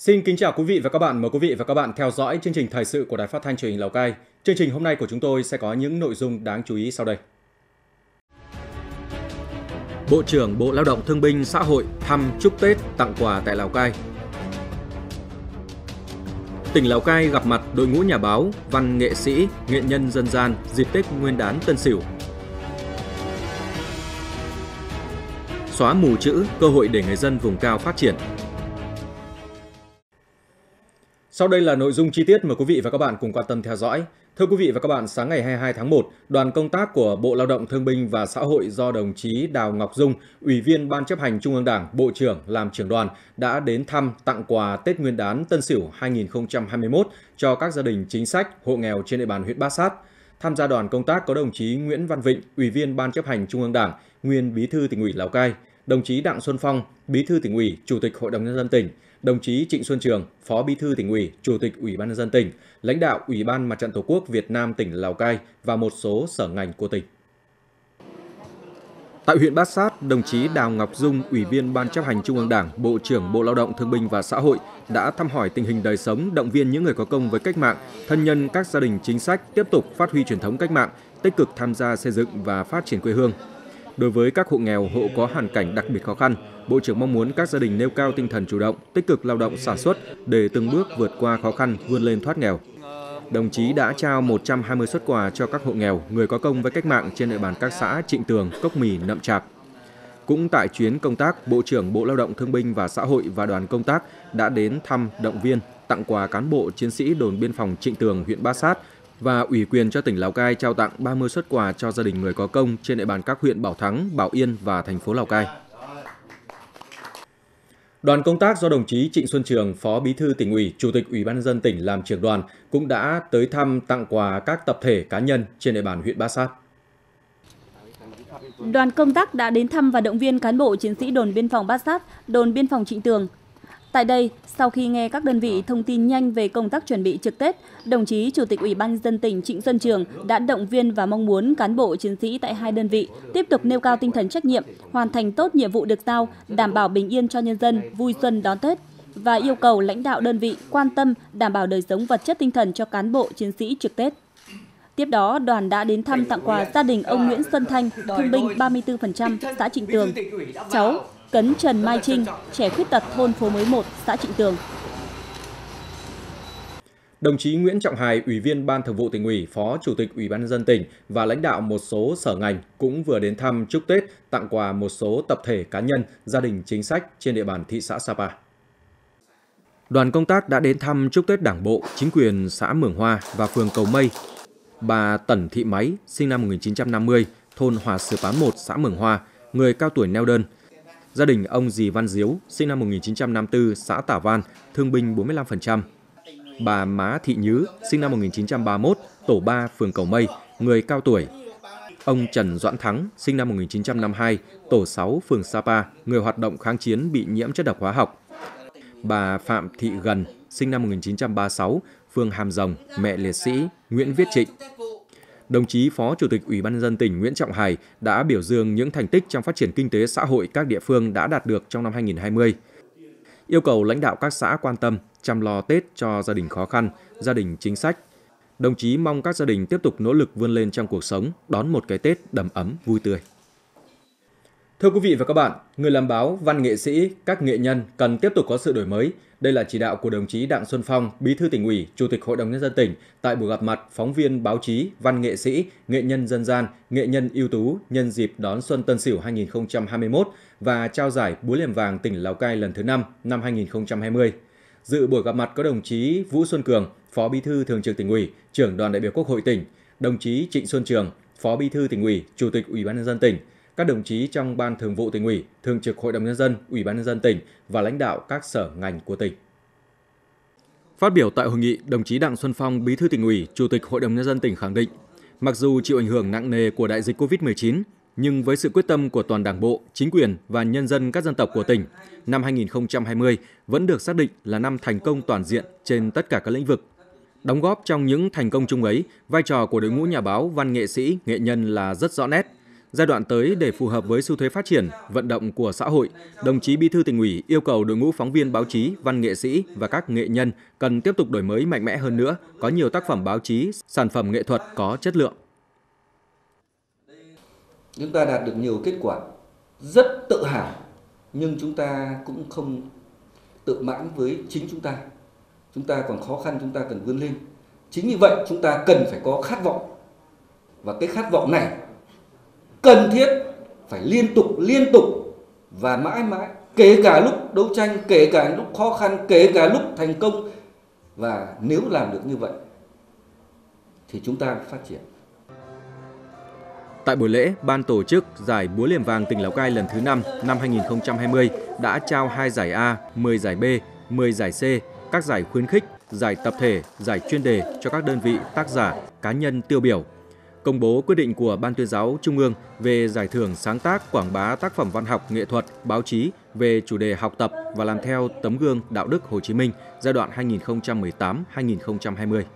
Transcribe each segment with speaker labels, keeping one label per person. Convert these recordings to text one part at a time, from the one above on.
Speaker 1: Xin kính chào quý vị và các bạn. Mời quý vị và các bạn theo dõi chương trình thời sự của Đài Phát thanh Truyền hình Lào Cai. Chương trình hôm nay của chúng tôi sẽ có những nội dung đáng chú ý sau đây. Bộ trưởng Bộ Lao động Thương binh Xã hội thăm chúc Tết tặng quà tại Lào Cai. Tỉnh Lào Cai gặp mặt đội ngũ nhà báo, văn nghệ sĩ, nghệ nhân dân gian dịp Tết Nguyên đán Tân Sửu. Xóa mù chữ, cơ hội để người dân vùng cao phát triển. Sau đây là nội dung chi tiết, mời quý vị và các bạn cùng quan tâm theo dõi. Thưa quý vị và các bạn, sáng ngày 22 tháng 1, đoàn công tác của Bộ Lao động Thương binh và Xã hội do đồng chí Đào Ngọc Dung, Ủy viên Ban chấp hành Trung ương Đảng, Bộ trưởng làm trưởng đoàn đã đến thăm tặng quà Tết Nguyên đán Tân Sửu 2021 cho các gia đình chính sách, hộ nghèo trên địa bàn huyện Bát Sát. Tham gia đoàn công tác có đồng chí Nguyễn Văn Vịnh, Ủy viên Ban chấp hành Trung ương Đảng, nguyên Bí thư Tỉnh ủy Lào Cai, đồng chí Đặng Xuân Phong, Bí thư Tỉnh ủy, Chủ tịch Hội đồng nhân dân tỉnh, đồng chí Trịnh Xuân Trường, Phó Bí thư Tỉnh ủy, Chủ tịch Ủy ban nhân dân tỉnh, lãnh đạo Ủy ban Mặt trận Tổ quốc Việt Nam tỉnh Lào Cai và một số sở ngành của tỉnh. Tại huyện Bát Sát, đồng chí Đào Ngọc Dung, Ủy viên Ban chấp hành Trung ương Đảng, Bộ trưởng Bộ Lao động Thương binh và Xã hội đã thăm hỏi tình hình đời sống, động viên những người có công với cách mạng, thân nhân các gia đình chính sách tiếp tục phát huy truyền thống cách mạng, tích cực tham gia xây dựng và phát triển quê hương. Đối với các hộ nghèo, hộ có hoàn cảnh đặc biệt khó khăn, Bộ trưởng mong muốn các gia đình nêu cao tinh thần chủ động, tích cực lao động sản xuất để từng bước vượt qua khó khăn, vươn lên thoát nghèo. Đồng chí đã trao 120 suất quà cho các hộ nghèo, người có công với cách mạng trên địa bàn các xã Trịnh Tường, Cốc Mì, Nậm Trạc. Cũng tại chuyến công tác, Bộ trưởng Bộ Lao động Thương binh và Xã hội và đoàn công tác đã đến thăm, động viên, tặng quà cán bộ chiến sĩ đồn biên phòng Trịnh Tường, huyện Bát Sát và ủy quyền cho tỉnh Lào Cai trao tặng 30 suất quà cho gia đình người có công trên địa bàn các huyện Bảo Thắng, Bảo Yên và thành phố Lào Cai. Đoàn công tác do đồng chí Trịnh Xuân Trường, Phó Bí thư Tỉnh ủy, Chủ tịch Ủy ban nhân dân tỉnh làm trưởng đoàn cũng đã tới thăm, tặng quà các tập thể cá nhân trên địa bàn huyện Bát Sát.
Speaker 2: Đoàn công tác đã đến thăm và động viên cán bộ chiến sĩ đồn biên phòng Bát Sát, đồn biên phòng Trịnh Tường. Tại đây, sau khi nghe các đơn vị thông tin nhanh về công tác chuẩn bị trực Tết, đồng chí Chủ tịch Ủy ban nhân dân tỉnh Trịnh Xuân Trường đã động viên và mong muốn cán bộ chiến sĩ tại hai đơn vị tiếp tục nêu cao tinh thần trách nhiệm, hoàn thành tốt nhiệm vụ được giao, đảm bảo bình yên cho nhân dân vui xuân đón Tết và yêu cầu lãnh đạo đơn vị quan tâm đảm bảo đời sống vật chất tinh thần cho cán bộ chiến sĩ trực Tết. Tiếp đó, đoàn đã đến thăm tặng quà gia đình ông Nguyễn Xuân Thanh, thương binh 34%, xã Trịnh Tường, cháu Cấn Trần Mai Trinh, trẻ khuyết tật thôn Phố Mới 1, xã Trịnh Tường.
Speaker 1: Đồng chí Nguyễn Trọng Hài, Ủy viên Ban Thường vụ Tỉnh ủy, Phó Chủ tịch Ủy ban nhân dân tỉnh và lãnh đạo một số sở ngành cũng vừa đến thăm chúc Tết, tặng quà một số tập thể cá nhân, gia đình chính sách trên địa bàn thị xã Sapa. Đoàn công tác đã đến thăm chúc Tết Đảng bộ, chính quyền xã Mường Hoa và phường Cầu Mây. Bà Tẩn Thị Máy, sinh năm 1950, thôn Hòa Sử Pán 1, xã Mường Hoa, người cao tuổi neo đơn. Gia đình ông Dì Văn Diếu, sinh năm 1954, xã Tả Văn, thương binh 45%. Bà Má Thị Nhứ, sinh năm 1931, tổ 3, phường Cầu Mây, người cao tuổi. Ông Trần Doãn Thắng, sinh năm 1952, tổ 6, phường Sapa, người hoạt động kháng chiến bị nhiễm chất độc hóa học. Bà Phạm Thị Gần, sinh năm 1936, phường Hàm Rồng, mẹ liệt sĩ Nguyễn Viết Trịnh. Đồng chí Phó Chủ tịch Ủy ban nhân dân tỉnh Nguyễn Trọng Hài đã biểu dương những thành tích trong phát triển kinh tế xã hội các địa phương đã đạt được trong năm 2020. Yêu cầu lãnh đạo các xã quan tâm, chăm lo Tết cho gia đình khó khăn, gia đình chính sách. Đồng chí mong các gia đình tiếp tục nỗ lực vươn lên trong cuộc sống, đón một cái Tết đầm ấm, vui tươi. Thưa quý vị và các bạn, người làm báo, văn nghệ sĩ, các nghệ nhân cần tiếp tục có sự đổi mới. Đây là chỉ đạo của đồng chí Đặng Xuân Phong, Bí thư Tỉnh ủy, Chủ tịch Hội đồng nhân dân tỉnh tại buổi gặp mặt phóng viên báo chí, văn nghệ sĩ, nghệ nhân dân gian, nghệ nhân ưu tú nhân dịp đón Xuân Tân Sửu 2021 và trao giải Búa Liềm Vàng tỉnh Lào Cai lần thứ 5 năm 2020. Dự buổi gặp mặt có đồng chí Vũ Xuân Cường, Phó Bí thư Thường trực Tỉnh ủy, Trưởng đoàn đại biểu Quốc hội tỉnh, đồng chí Trịnh Xuân Trường, Phó Bí thư Tỉnh ủy, Chủ tịch Ủy ban nhân dân tỉnh, các đồng chí trong Ban Thường vụ Tỉnh ủy, Thường trực Hội đồng nhân dân, Ủy ban nhân dân tỉnh và lãnh đạo các sở ngành của tỉnh. Phát biểu tại hội nghị, đồng chí Đặng Xuân Phong, Bí thư Tỉnh ủy, Chủ tịch Hội đồng nhân dân tỉnh khẳng định, mặc dù chịu ảnh hưởng nặng nề của đại dịch Covid-19, nhưng với sự quyết tâm của toàn Đảng bộ, chính quyền và nhân dân các dân tộc của tỉnh, năm 2020 vẫn được xác định là năm thành công toàn diện trên tất cả các lĩnh vực. Đóng góp trong những thành công chung ấy, vai trò của đội ngũ nhà báo, văn nghệ sĩ, nghệ nhân là rất rõ nét. Giai đoạn tới để phù hợp với xu thế phát triển, vận động của xã hội, đồng chí Bí thư Tỉnh ủy yêu cầu đội ngũ phóng viên báo chí, văn nghệ sĩ và các nghệ nhân cần tiếp tục đổi mới mạnh mẽ hơn nữa, có nhiều tác phẩm báo chí, sản phẩm nghệ thuật có chất lượng.
Speaker 3: Chúng ta đạt được nhiều kết quả, rất tự hào, nhưng chúng ta cũng không tự mãn với chính chúng ta. Chúng ta còn khó khăn, chúng ta cần vươn lên. Chính như vậy, chúng ta cần phải có khát vọng. Và cái khát vọng này cần thiết phải liên tục và mãi mãi, kể cả lúc đấu tranh, kể cả lúc khó khăn, kể cả lúc thành công. Và nếu làm được như vậy thì chúng ta phát triển.
Speaker 1: Tại buổi lễ, Ban tổ chức Giải Búa Liềm Vàng tỉnh Lào Cai lần thứ 5 năm 2020 đã trao 2 giải A, 10 giải B, 10 giải C, các giải khuyến khích, giải tập thể, giải chuyên đề cho các đơn vị, tác giả, cá nhân tiêu biểu. Công bố quyết định của Ban tuyên giáo Trung ương về giải thưởng sáng tác quảng bá tác phẩm văn học, nghệ thuật, báo chí về chủ đề học tập và làm theo tấm gương đạo đức Hồ Chí Minh giai đoạn 2018-2020.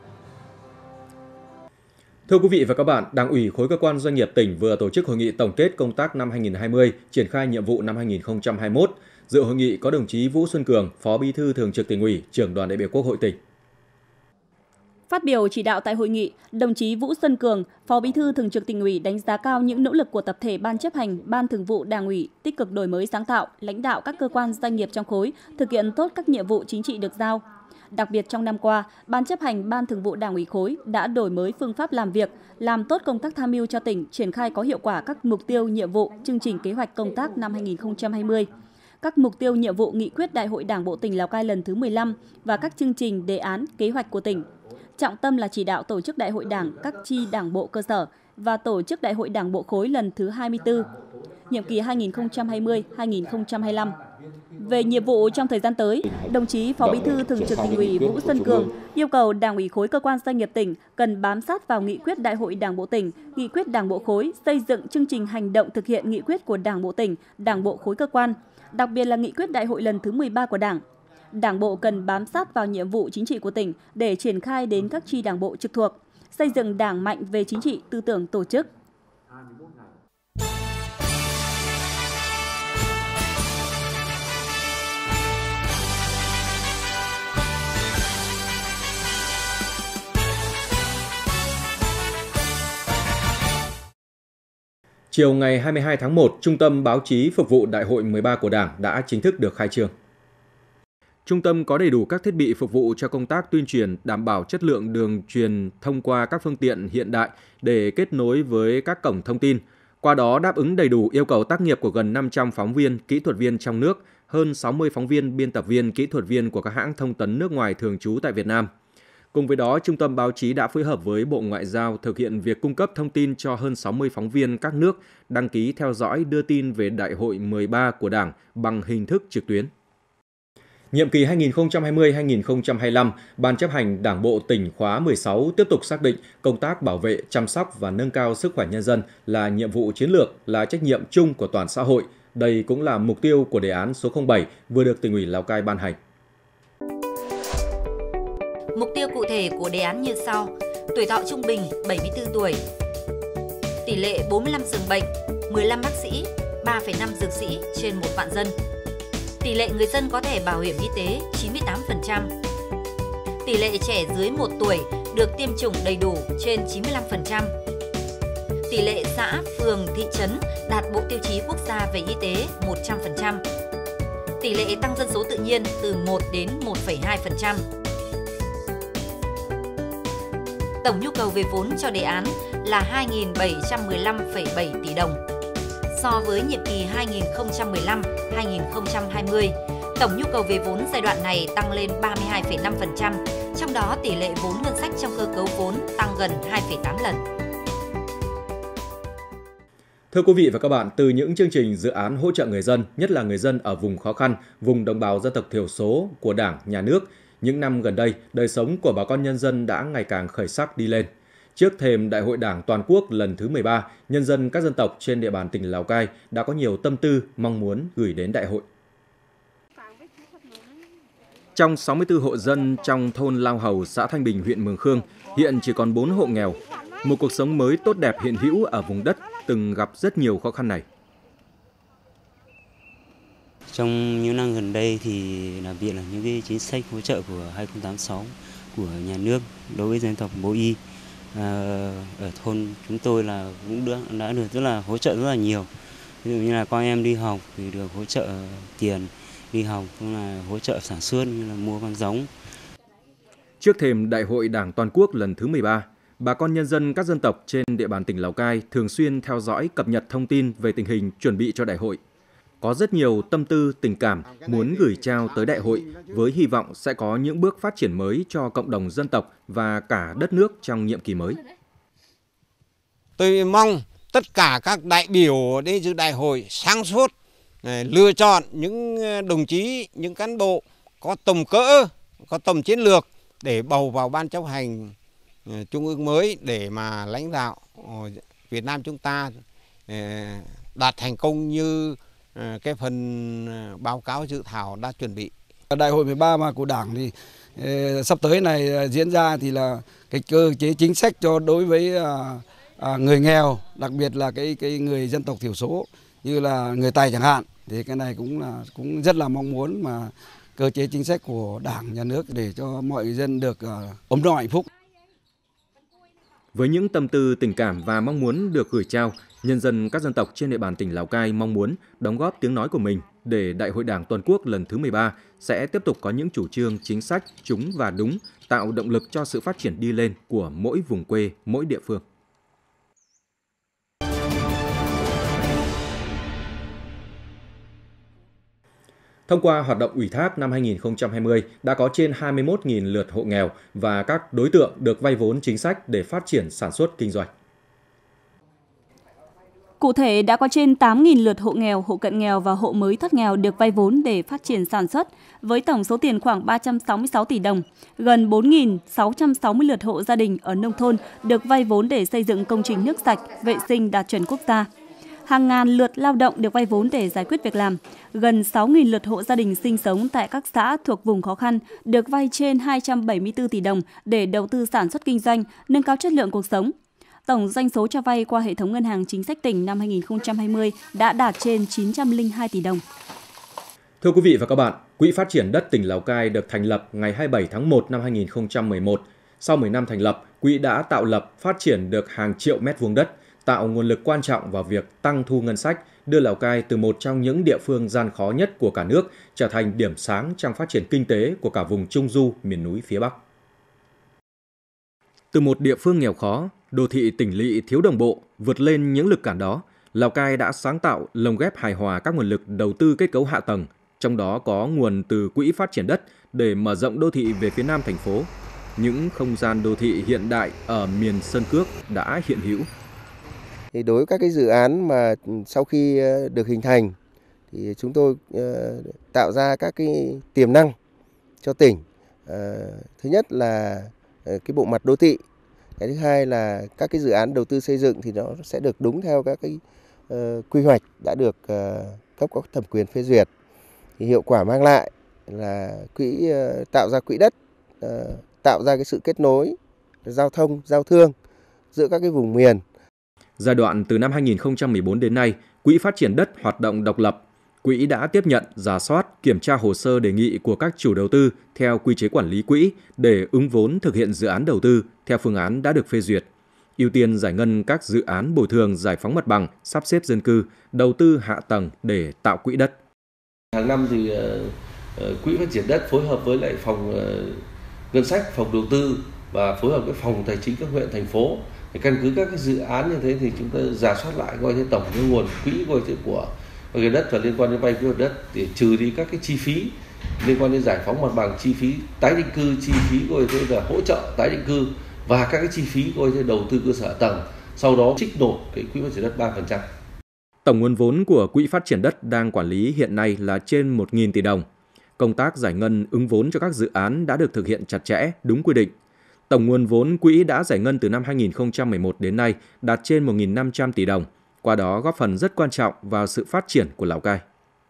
Speaker 1: Thưa quý vị và các bạn, Đảng ủy khối cơ quan doanh nghiệp tỉnh vừa tổ chức hội nghị tổng kết công tác năm 2020, triển khai nhiệm vụ năm 2021. Dự hội nghị có đồng chí Vũ Xuân Cường, Phó Bí thư Thường trực Tỉnh ủy, Trưởng đoàn đại biểu Quốc hội tỉnh.
Speaker 2: Phát biểu chỉ đạo tại hội nghị, đồng chí Vũ Xuân Cường, Phó Bí thư Thường trực Tỉnh ủy đánh giá cao những nỗ lực của tập thể Ban chấp hành, Ban Thường vụ Đảng ủy tích cực đổi mới sáng tạo, lãnh đạo các cơ quan doanh nghiệp trong khối thực hiện tốt các nhiệm vụ chính trị được giao. Đặc biệt trong năm qua, Ban chấp hành Ban Thường vụ Đảng ủy khối đã đổi mới phương pháp làm việc, làm tốt công tác tham mưu cho tỉnh, triển khai có hiệu quả các mục tiêu, nhiệm vụ, chương trình kế hoạch công tác năm 2020. Các mục tiêu, nhiệm vụ, nghị quyết Đại hội Đảng bộ tỉnh Lào Cai lần thứ 15 và các chương trình, đề án, kế hoạch của tỉnh. Trọng tâm là chỉ đạo tổ chức Đại hội Đảng các chi đảng bộ cơ sở và tổ chức Đại hội Đảng bộ khối lần thứ 24, nhiệm kỳ 2020-2025. Về nhiệm vụ trong thời gian tới, đồng chí Phó Bí thư Thường trực Tỉnh ủy Vũ Xuân Cường yêu cầu Đảng ủy khối cơ quan doanh nghiệp tỉnh cần bám sát vào nghị quyết Đại hội Đảng bộ tỉnh, nghị quyết Đảng bộ khối, xây dựng chương trình hành động thực hiện nghị quyết của Đảng bộ tỉnh, Đảng bộ khối cơ quan, đặc biệt là nghị quyết Đại hội lần thứ 13 của Đảng. Đảng bộ cần bám sát vào nhiệm vụ chính trị của tỉnh để triển khai đến các chi đảng bộ trực thuộc, xây dựng Đảng mạnh về chính trị, tư tưởng, tổ chức.
Speaker 1: Chiều ngày 22 tháng 1, Trung tâm Báo chí phục vụ Đại hội 13 của Đảng đã chính thức được khai trương. Trung tâm có đầy đủ các thiết bị phục vụ cho công tác tuyên truyền, đảm bảo chất lượng đường truyền thông qua các phương tiện hiện đại để kết nối với các cổng thông tin. Qua đó đáp ứng đầy đủ yêu cầu tác nghiệp của gần 500 phóng viên, kỹ thuật viên trong nước, hơn 60 phóng viên, biên tập viên, kỹ thuật viên của các hãng thông tấn nước ngoài thường trú tại Việt Nam. Cùng với đó, Trung tâm Báo chí đã phối hợp với Bộ Ngoại giao thực hiện việc cung cấp thông tin cho hơn 60 phóng viên các nước đăng ký theo dõi đưa tin về Đại hội 13 của Đảng bằng hình thức trực tuyến. Nhiệm kỳ 2020-2025, Ban chấp hành Đảng bộ tỉnh khóa 16 tiếp tục xác định công tác bảo vệ, chăm sóc và nâng cao sức khỏe nhân dân là nhiệm vụ chiến lược, là trách nhiệm chung của toàn xã hội. Đây cũng là mục tiêu của đề án số 07 vừa được Tỉnh ủy Lào Cai ban hành.
Speaker 4: Mục tiêu cụ thể của đề án như sau: tuổi thọ trung bình 74 tuổi, tỷ lệ 45 giường bệnh, 15 bác sĩ, 3,5 dược sĩ trên 1 vạn dân. Tỷ lệ người dân có thẻ bảo hiểm y tế 98%. Tỷ lệ trẻ dưới 1 tuổi được tiêm chủng đầy đủ trên 95%. Tỷ lệ xã, phường, thị trấn đạt bộ tiêu chí quốc gia về y tế 100%. Tỷ lệ tăng dân số tự nhiên từ 1 đến 1,2%. Tổng nhu cầu về vốn cho đề án là 2.715,7 tỷ đồng. So với nhiệm kỳ 2015-2020, tổng nhu cầu về vốn giai đoạn này tăng lên 32,5%, trong đó tỷ lệ vốn ngân sách trong cơ cấu vốn tăng gần 2,8 lần.
Speaker 1: Thưa quý vị và các bạn, từ những chương trình dự án hỗ trợ người dân, nhất là người dân ở vùng khó khăn, vùng đồng bào dân tộc thiểu số của Đảng, Nhà nước, những năm gần đây, đời sống của bà con nhân dân đã ngày càng khởi sắc đi lên. Trước thềm Đại hội Đảng toàn quốc lần thứ 13, nhân dân các dân tộc trên địa bàn tỉnh Lào Cai đã có nhiều tâm tư, mong muốn gửi đến đại hội. Trong 64 hộ dân trong thôn Lao Hầu, xã Thanh Bình, huyện Mường Khương, hiện chỉ còn 4 hộ nghèo. Một cuộc sống mới tốt đẹp hiện hữu ở vùng đất từng gặp rất nhiều khó khăn này.
Speaker 5: Trong những năm gần đây thì đặc biệt là những cái chính sách hỗ trợ của 2086 của nhà nước đối với dân tộc Bố Y ở thôn chúng tôi là cũng đã được rất là hỗ trợ rất là nhiều. Ví dụ như là con em đi học thì được hỗ trợ tiền đi học, cũng là hỗ trợ sản xuất như là mua con giống.
Speaker 1: Trước thềm Đại hội Đảng Toàn quốc lần thứ 13, bà con nhân dân các dân tộc trên địa bàn tỉnh Lào Cai thường xuyên theo dõi cập nhật thông tin về tình hình chuẩn bị cho đại hội. Có rất nhiều tâm tư, tình cảm muốn gửi trao tới đại hội với hy vọng sẽ có những bước phát triển mới cho cộng đồng dân tộc và cả đất nước trong nhiệm kỳ mới.
Speaker 6: Tôi mong tất cả các đại biểu đến dự đại hội sáng suốt, lựa chọn những đồng chí, những cán bộ có tầm cỡ, có tầm chiến lược để bầu vào ban chấp hành trung ương mới để mà lãnh đạo Việt Nam chúng ta đạt thành công như cái phần báo cáo dự thảo đã chuẩn bị.
Speaker 7: Đại hội 13 mà của Đảng thì sắp tới này diễn ra thì là cái cơ chế chính sách cho đối với người nghèo, đặc biệt là cái người dân tộc thiểu số như là người Tày chẳng hạn, thì cái này cũng rất là mong muốn mà cơ chế chính sách của Đảng, Nhà nước để cho mọi người dân được ấm no hạnh phúc.
Speaker 1: Với những tâm tư, tình cảm và mong muốn được gửi trao, nhân dân các dân tộc trên địa bàn tỉnh Lào Cai mong muốn đóng góp tiếng nói của mình để Đại hội Đảng Toàn quốc lần thứ 13 sẽ tiếp tục có những chủ trương, chính sách trúng và đúng, tạo động lực cho sự phát triển đi lên của mỗi vùng quê, mỗi địa phương. Thông qua hoạt động ủy thác năm 2020, đã có trên 21.000 lượt hộ nghèo và các đối tượng được vay vốn chính sách để phát triển sản xuất kinh doanh.
Speaker 2: Cụ thể, đã có trên 8.000 lượt hộ nghèo, hộ cận nghèo và hộ mới thoát nghèo được vay vốn để phát triển sản xuất, với tổng số tiền khoảng 366 tỷ đồng. Gần 4.660 lượt hộ gia đình ở nông thôn được vay vốn để xây dựng công trình nước sạch, vệ sinh đạt chuẩn quốc gia. Hàng ngàn lượt lao động được vay vốn để giải quyết việc làm. Gần 6.000 lượt hộ gia đình sinh sống tại các xã thuộc vùng khó khăn được vay trên 274 tỷ đồng để đầu tư sản xuất kinh doanh, nâng cao chất lượng cuộc sống. Tổng doanh số cho vay qua hệ thống ngân hàng chính sách tỉnh năm 2020 đã đạt trên 902 tỷ đồng.
Speaker 1: Thưa quý vị và các bạn, Quỹ Phát triển đất tỉnh Lào Cai được thành lập ngày 27 tháng 1 năm 2011. Sau 10 năm thành lập, quỹ đã tạo lập, phát triển được hàng triệu mét vuông đất, tạo nguồn lực quan trọng vào việc tăng thu ngân sách, đưa Lào Cai từ một trong những địa phương gian khó nhất của cả nước trở thành điểm sáng trong phát triển kinh tế của cả vùng Trung Du, miền núi phía Bắc. Từ một địa phương nghèo khó, đô thị tỉnh lỵ thiếu đồng bộ, vượt lên những lực cản đó, Lào Cai đã sáng tạo lồng ghép hài hòa các nguồn lực đầu tư kết cấu hạ tầng, trong đó có nguồn từ Quỹ Phát triển đất để mở rộng đô thị về phía nam thành phố. Những không gian đô thị hiện đại ở miền Sơn Cước đã hiện hữu.
Speaker 8: Thì đối với các cái dự án mà sau khi được hình thành thì chúng tôi tạo ra các cái tiềm năng cho tỉnh. Thứ nhất là cái bộ mặt đô thị. Cái thứ hai là các cái dự án đầu tư xây dựng thì nó sẽ được đúng theo các cái quy hoạch đã được cấp có thẩm quyền phê duyệt. Thì hiệu quả mang lại là quỹ tạo ra quỹ đất, tạo ra cái sự kết nối giao thông, giao thương giữa các cái vùng miền.
Speaker 1: Giai đoạn từ năm 2014 đến nay, Quỹ Phát triển đất hoạt động độc lập. Quỹ đã tiếp nhận, rà soát, kiểm tra hồ sơ đề nghị của các chủ đầu tư theo quy chế quản lý quỹ để ứng vốn thực hiện dự án đầu tư theo phương án đã được phê duyệt. Ưu tiên giải ngân các dự án bồi thường giải phóng mặt bằng, sắp xếp dân cư, đầu tư hạ tầng để tạo quỹ đất.
Speaker 9: Hàng năm thì Quỹ Phát triển đất phối hợp với lại phòng ngân sách, phòng đầu tư và phối hợp với phòng tài chính các huyện, thành phố. Căn cứ các cái dự án như thế thì chúng ta rà soát lại coi thế tổng cái nguồn quỹ coi thế của cái đất và liên quan đến vay quỹ đất để trừ đi các cái chi phí liên quan đến giải phóng mặt bằng, chi phí tái định cư, chi phí coi thế là hỗ trợ tái định cư và các cái chi phí coi thế đầu tư cơ sở tầng, sau đó trích nộp cái Quỹ Phát triển đất 3%.
Speaker 1: Tổng nguồn vốn của Quỹ Phát triển đất đang quản lý hiện nay là trên 1.000 tỷ đồng. Công tác giải ngân ứng vốn cho các dự án đã được thực hiện chặt chẽ, đúng quy định. Tổng nguồn vốn quỹ đã giải ngân từ năm 2011 đến nay đạt trên 1.500 tỷ đồng, qua đó góp phần rất quan trọng vào sự phát triển của Lào Cai.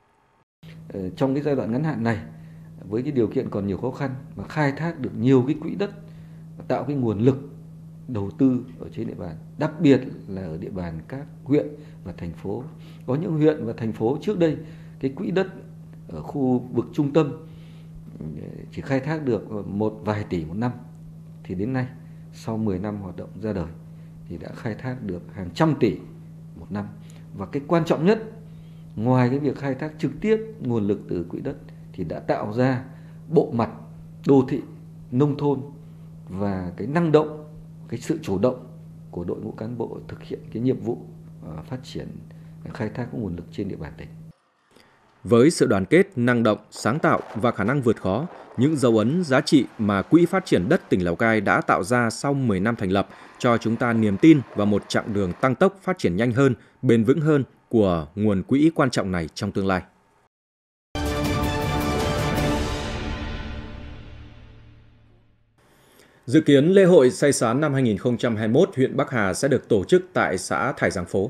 Speaker 3: Trong cái giai đoạn ngắn hạn này, với cái điều kiện còn nhiều khó khăn mà khai thác được nhiều cái quỹ đất, tạo cái nguồn lực đầu tư ở trên địa bàn, đặc biệt là ở địa bàn các huyện và thành phố. Có những huyện và thành phố trước đây cái quỹ đất ở khu vực trung tâm chỉ khai thác được một vài tỷ một năm, thì đến nay sau 10 năm hoạt động ra đời thì đã khai thác được hàng trăm tỷ một năm. Và cái quan trọng nhất, ngoài cái việc khai thác trực tiếp nguồn lực từ quỹ đất thì đã tạo ra bộ mặt đô thị, nông thôn và cái năng động, cái sự chủ động của đội ngũ cán bộ thực hiện cái nhiệm vụ phát triển, khai thác các nguồn lực trên địa bàn tỉnh.
Speaker 1: Với sự đoàn kết, năng động, sáng tạo và khả năng vượt khó, những dấu ấn giá trị mà Quỹ Phát triển Đất tỉnh Lào Cai đã tạo ra sau 10 năm thành lập cho chúng ta niềm tin vào một chặng đường tăng tốc phát triển nhanh hơn, bền vững hơn của nguồn quỹ quan trọng này trong tương lai. Dự kiến lễ hội Say Sán năm 2021 huyện Bắc Hà sẽ được tổ chức tại xã Thải Giang Phố.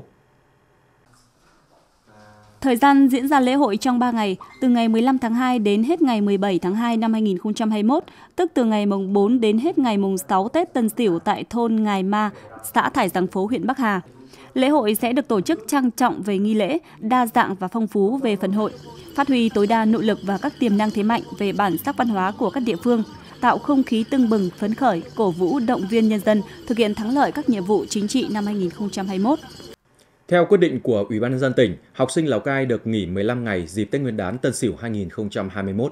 Speaker 2: Thời gian diễn ra lễ hội trong 3 ngày, từ ngày 15 tháng 2 đến hết ngày 17 tháng 2 năm 2021, tức từ ngày mùng 4 đến hết ngày mùng 6 Tết Tân Sửu tại thôn Ngài Ma, xã Thải Giang Phố, huyện Bắc Hà. Lễ hội sẽ được tổ chức trang trọng về nghi lễ, đa dạng và phong phú về phần hội, phát huy tối đa nội lực và các tiềm năng thế mạnh về bản sắc văn hóa của các địa phương, tạo không khí tưng bừng, phấn khởi, cổ vũ động viên nhân dân thực hiện thắng lợi các nhiệm vụ chính trị năm 2021.
Speaker 1: Theo quyết định của Ủy ban nhân dân tỉnh, học sinh Lào Cai được nghỉ 15 ngày dịp Tết Nguyên đán Tân Sửu 2021.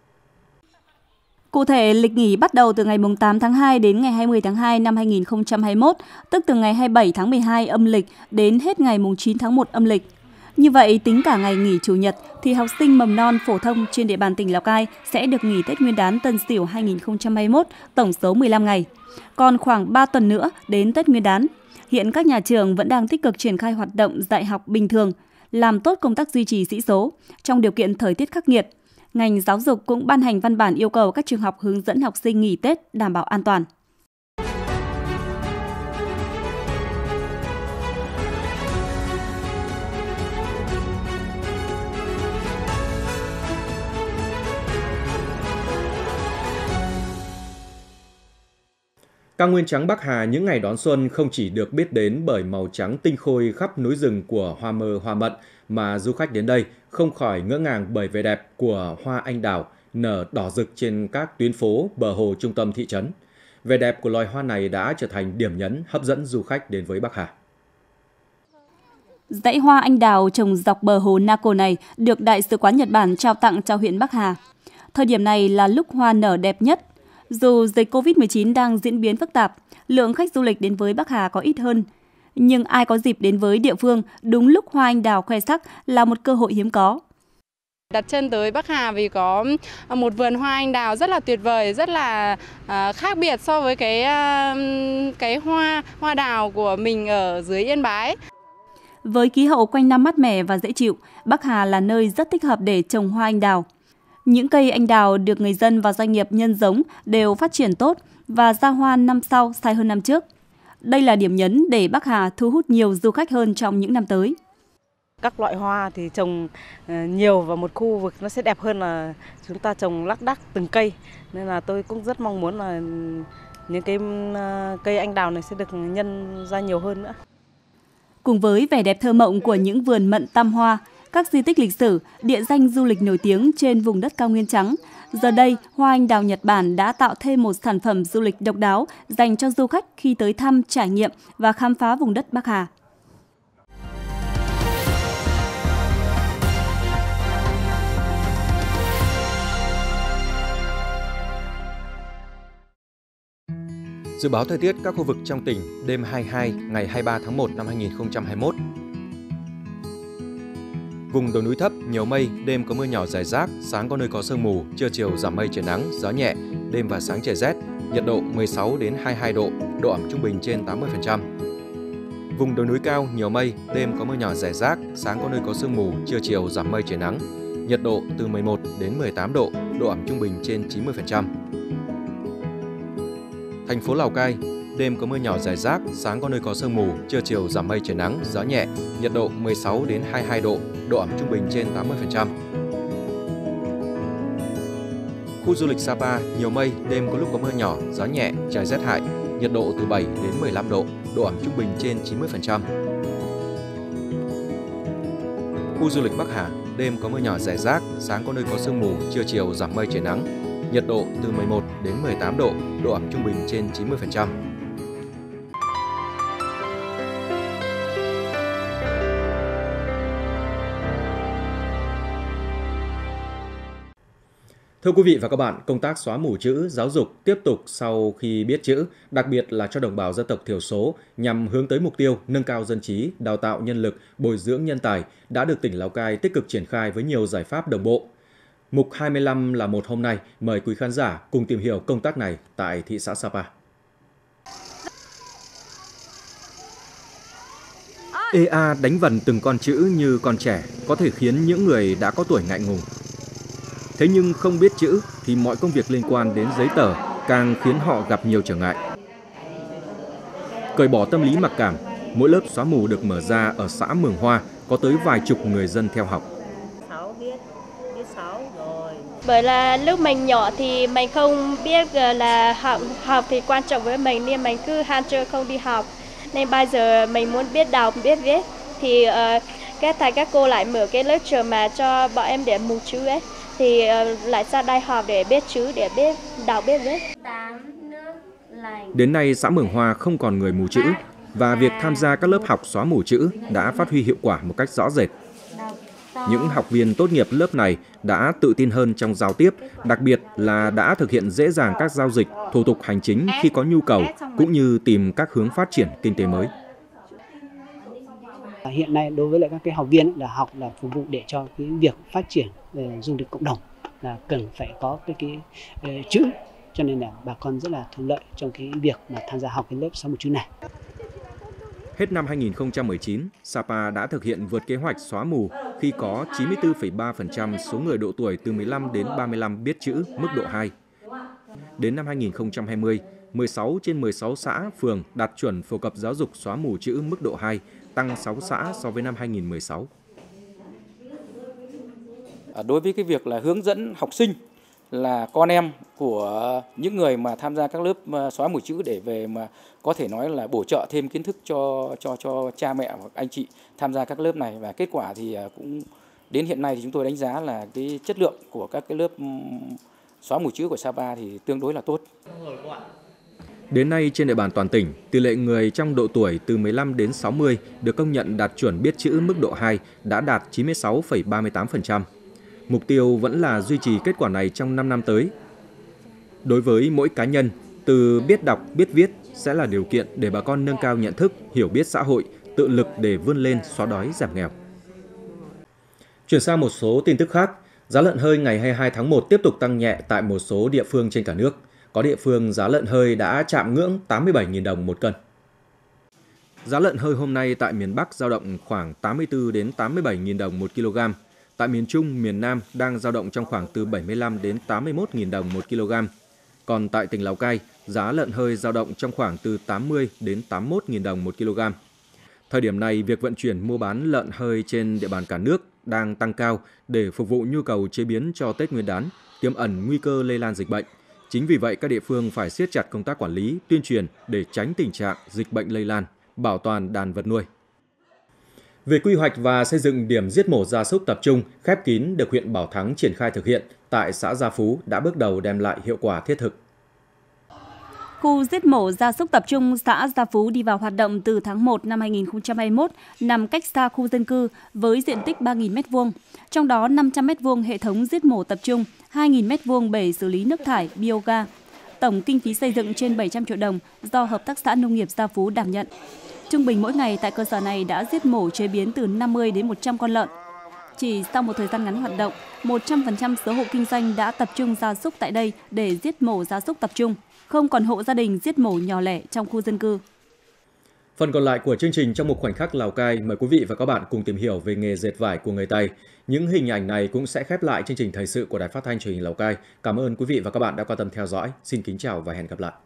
Speaker 2: Cụ thể, lịch nghỉ bắt đầu từ ngày 8 tháng 2 đến ngày 20 tháng 2 năm 2021, tức từ ngày 27 tháng 12 âm lịch đến hết ngày 9 tháng 1 âm lịch. Như vậy, tính cả ngày nghỉ Chủ nhật thì học sinh mầm non phổ thông trên địa bàn tỉnh Lào Cai sẽ được nghỉ Tết Nguyên đán Tân Sửu 2021 tổng số 15 ngày. Còn khoảng 3 tuần nữa đến Tết Nguyên đán. Hiện các nhà trường vẫn đang tích cực triển khai hoạt động dạy học bình thường, làm tốt công tác duy trì sĩ số trong điều kiện thời tiết khắc nghiệt. Ngành giáo dục cũng ban hành văn bản yêu cầu các trường học hướng dẫn học sinh nghỉ Tết đảm bảo an toàn.
Speaker 1: Cao nguyên trắng Bắc Hà những ngày đón xuân không chỉ được biết đến bởi màu trắng tinh khôi khắp núi rừng của hoa mơ hoa mận, mà du khách đến đây không khỏi ngỡ ngàng bởi vẻ đẹp của hoa anh đào nở đỏ rực trên các tuyến phố bờ hồ trung tâm thị trấn. Vẻ đẹp của loài hoa này đã trở thành điểm nhấn hấp dẫn du khách đến với Bắc Hà.
Speaker 2: Dãy hoa anh đào trồng dọc bờ hồ Nako này được Đại sứ quán Nhật Bản trao tặng cho huyện Bắc Hà. Thời điểm này là lúc hoa nở đẹp nhất. Dù dịch Covid-19 đang diễn biến phức tạp, lượng khách du lịch đến với Bắc Hà có ít hơn. Nhưng ai có dịp đến với địa phương đúng lúc hoa anh đào khoe sắc là một cơ hội hiếm có.
Speaker 10: Đặt chân tới Bắc Hà vì có một vườn hoa anh đào rất là tuyệt vời, rất là khác biệt so với cái hoa đào của mình ở dưới Yên Bái.
Speaker 2: Với khí hậu quanh năm mát mẻ và dễ chịu, Bắc Hà là nơi rất thích hợp để trồng hoa anh đào. Những cây anh đào được người dân và doanh nghiệp nhân giống đều phát triển tốt và ra hoa năm sau sai hơn năm trước. Đây là điểm nhấn để Bắc Hà thu hút nhiều du khách hơn trong những năm tới.
Speaker 11: Các loại hoa thì trồng nhiều vào một khu vực nó sẽ đẹp hơn là chúng ta trồng lác đác từng cây. Nên là tôi cũng rất mong muốn là những cái cây anh đào này sẽ được nhân ra nhiều hơn nữa.
Speaker 2: Cùng với vẻ đẹp thơ mộng của những vườn mận tam hoa, các di tích lịch sử, địa danh du lịch nổi tiếng trên vùng đất cao nguyên trắng, giờ đây hoa anh đào Nhật Bản đã tạo thêm một sản phẩm du lịch độc đáo dành cho du khách khi tới thăm, trải nghiệm và khám phá vùng đất Bắc Hà.
Speaker 1: Dự báo thời tiết các khu vực trong tỉnh đêm 22 ngày 23 tháng 1 năm 2021. Vùng đồi núi thấp, nhiều mây, đêm có mưa nhỏ rải rác, sáng có nơi có sương mù, trưa chiều giảm mây trời nắng, gió nhẹ, đêm và sáng trời rét, nhiệt độ 16 đến 22 độ, độ ẩm trung bình trên 80%. Vùng đồi núi cao, nhiều mây, đêm có mưa nhỏ rải rác, sáng có nơi có sương mù, trưa chiều giảm mây trời nắng, nhiệt độ từ 11 đến 18 độ, độ ẩm trung bình trên 90%. Thành phố Lào Cai, đêm có mưa nhỏ rải rác, sáng có nơi có sương mù, trưa chiều giảm mây trời nắng, gió nhẹ, nhiệt độ 16 đến 22 độ, độ ẩm trung bình trên 80%. Khu du lịch Sapa, nhiều mây, đêm có lúc có mưa nhỏ, gió nhẹ, trời rét hại, nhiệt nhiệt độ từ 7 đến 15 độ, độ ẩm trung bình trên 90%. Khu du lịch Bắc Hà, đêm có mưa nhỏ rải rác, sáng có nơi có sương mù, trưa chiều giảm mây trời nắng. Nhiệt độ từ 11 đến 18 độ, độ ẩm trung bình trên 90%. Thưa quý vị và các bạn, công tác xóa mù chữ, giáo dục tiếp tục sau khi biết chữ, đặc biệt là cho đồng bào dân tộc thiểu số, nhằm hướng tới mục tiêu nâng cao dân trí, đào tạo nhân lực, bồi dưỡng nhân tài, đã được tỉnh Lào Cai tích cực triển khai với nhiều giải pháp đồng bộ. Mục 25 là một hôm nay, mời quý khán giả cùng tìm hiểu công tác này tại thị xã Sapa. EA đánh vần từng con chữ như con trẻ có thể khiến những người đã có tuổi ngại ngùng. Thế nhưng không biết chữ thì mọi công việc liên quan đến giấy tờ càng khiến họ gặp nhiều trở ngại. Cởi bỏ tâm lý mặc cảm, mỗi lớp xóa mù được mở ra ở xã Mường Hoa có tới vài chục người dân theo học.
Speaker 12: Bởi là lúc mình nhỏ thì mình không biết là học thì quan trọng với mình nên mình cứ ham chơi không đi học. Nên bây giờ mình muốn biết đọc, biết viết thì các thầy các cô lại mở cái lớp trường mà cho bọn em để mù chữ ấy. Thì lại ra đây học để biết chữ, để biết đọc, biết viết.
Speaker 1: Đến nay, xã Mường Hoa không còn người mù chữ và việc tham gia các lớp học xóa mù chữ đã phát huy hiệu quả một cách rõ rệt. Những học viên tốt nghiệp lớp này đã tự tin hơn trong giao tiếp, đặc biệt là đã thực hiện dễ dàng các giao dịch, thủ tục hành chính khi có nhu cầu, cũng như tìm các hướng phát triển kinh tế mới.
Speaker 13: Hiện nay đối với lại các cái học viên là học là phục vụ để cho cái việc phát triển về du lịch cộng đồng là cần phải có cái chữ, cho nên là bà con rất là thuận lợi trong cái việc mà tham gia học cái lớp xóa mù chữ này.
Speaker 1: Hết năm 2019, Sapa đã thực hiện vượt kế hoạch xóa mù khi có 94,3% số người độ tuổi từ 15 đến 35 biết chữ mức độ 2. Đến năm 2020, 16 trên 16 xã, phường đạt chuẩn phổ cập giáo dục xóa mù chữ mức độ 2, tăng 6 xã so với năm 2016.
Speaker 14: Đối với cái việc là hướng dẫn học sinh là con em của những người mà tham gia các lớp xóa mù chữ để về mà có thể nói là bổ trợ thêm kiến thức cho cha mẹ hoặc anh chị tham gia các lớp này, và kết quả thì cũng đến hiện nay thì chúng tôi đánh giá là cái chất lượng của các cái lớp xóa mù chữ của Sapa thì tương đối là tốt.
Speaker 1: Đến nay trên địa bàn toàn tỉnh, tỷ lệ người trong độ tuổi từ 15 đến 60 được công nhận đạt chuẩn biết chữ mức độ 2 đã đạt 96,38%. Mục tiêu vẫn là duy trì kết quả này trong 5 năm tới. Đối với mỗi cá nhân, từ biết đọc, biết viết sẽ là điều kiện để bà con nâng cao nhận thức, hiểu biết xã hội, tự lực để vươn lên xóa đói giảm nghèo. Chuyển sang một số tin tức khác, giá lợn hơi ngày 22 tháng 1 tiếp tục tăng nhẹ tại một số địa phương trên cả nước. Có địa phương giá lợn hơi đã chạm ngưỡng 87.000 đồng một cân. Giá lợn hơi hôm nay tại miền Bắc dao động khoảng 84 đến 87.000 đồng một kg. Tại miền Trung, miền Nam đang dao động trong khoảng từ 75 đến 81.000 đồng một kg. Còn tại tỉnh Lào Cai, giá lợn hơi dao động trong khoảng từ 80 đến 81.000 đồng một kg. Thời điểm này, việc vận chuyển mua bán lợn hơi trên địa bàn cả nước đang tăng cao để phục vụ nhu cầu chế biến cho Tết Nguyên đán, tiềm ẩn nguy cơ lây lan dịch bệnh. Chính vì vậy, các địa phương phải siết chặt công tác quản lý, tuyên truyền để tránh tình trạng dịch bệnh lây lan, bảo toàn đàn vật nuôi. Về quy hoạch và xây dựng điểm giết mổ gia súc tập trung khép kín được huyện Bảo Thắng triển khai thực hiện tại xã Gia Phú đã bước đầu đem lại hiệu quả thiết thực.
Speaker 2: Khu giết mổ gia súc tập trung xã Gia Phú đi vào hoạt động từ tháng 1 năm 2021, nằm cách xa khu dân cư với diện tích 3.000 m², trong đó 500 m² hệ thống giết mổ tập trung, 2.000 m² bể xử lý nước thải bioga. Tổng kinh phí xây dựng trên 700 triệu đồng do Hợp tác xã Nông nghiệp Gia Phú đảm nhận. Trung bình mỗi ngày tại cơ sở này đã giết mổ chế biến từ 50 đến 100 con lợn. Chỉ sau một thời gian ngắn hoạt động, 100% số hộ kinh doanh đã tập trung gia súc tại đây để giết mổ gia súc tập trung, không còn hộ gia đình giết mổ nhỏ lẻ trong khu dân cư.
Speaker 1: Phần còn lại của chương trình trong một khoảnh khắc Lào Cai, mời quý vị và các bạn cùng tìm hiểu về nghề dệt vải của người Tây. Những hình ảnh này cũng sẽ khép lại chương trình thời sự của Đài Phát thanh Truyền hình Lào Cai. Cảm ơn quý vị và các bạn đã quan tâm theo dõi. Xin kính chào và hẹn gặp lại.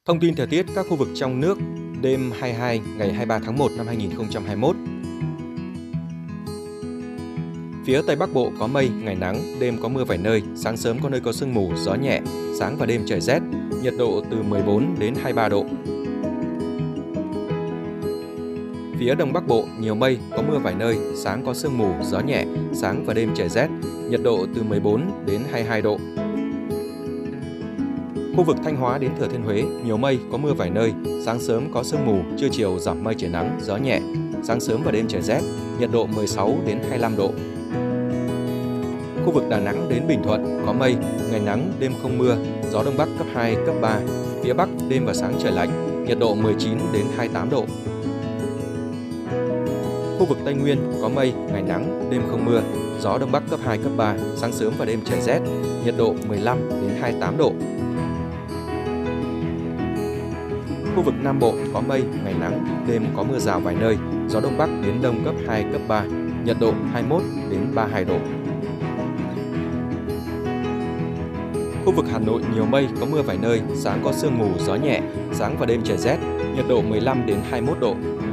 Speaker 1: Thông tin thời tiết các khu vực trong nước đêm 22 ngày 23 tháng 1 năm 2021. Phía Tây Bắc Bộ có mây, ngày nắng, đêm có mưa vài nơi, sáng sớm có nơi có sương mù, gió nhẹ, sáng và đêm trời rét, nhiệt độ từ 14 đến 23 độ. Phía Đông Bắc Bộ nhiều mây, có mưa vài nơi, sáng có sương mù, gió nhẹ, sáng và đêm trời rét, nhiệt độ từ 14 đến 22 độ. Khu vực Thanh Hóa đến Thừa Thiên Huế nhiều mây, có mưa vài nơi, sáng sớm có sương mù, trưa chiều giảm mây trời nắng, gió nhẹ, sáng sớm và đêm trời rét, nhiệt độ 16 đến 25 độ. Khu vực Đà Nẵng đến Bình Thuận có mây, ngày nắng, đêm không mưa, gió Đông Bắc cấp 2, cấp 3, phía Bắc đêm và sáng trời lạnh, nhiệt độ 19 đến 28 độ. Khu vực Tây Nguyên có mây, ngày nắng, đêm không mưa, gió Đông Bắc cấp 2, cấp 3, sáng sớm và đêm trời rét, nhiệt độ 15 đến 28 độ. Khu vực Nam Bộ có mây, ngày nắng, đêm có mưa rào vài nơi, gió Đông Bắc đến Đông cấp 2, cấp 3, nhiệt độ 21 đến 32 độ. Khu vực Hà Nội nhiều mây, có mưa vài nơi, sáng có sương mù, gió nhẹ, sáng và đêm trời rét, nhiệt độ 15 đến 21 độ.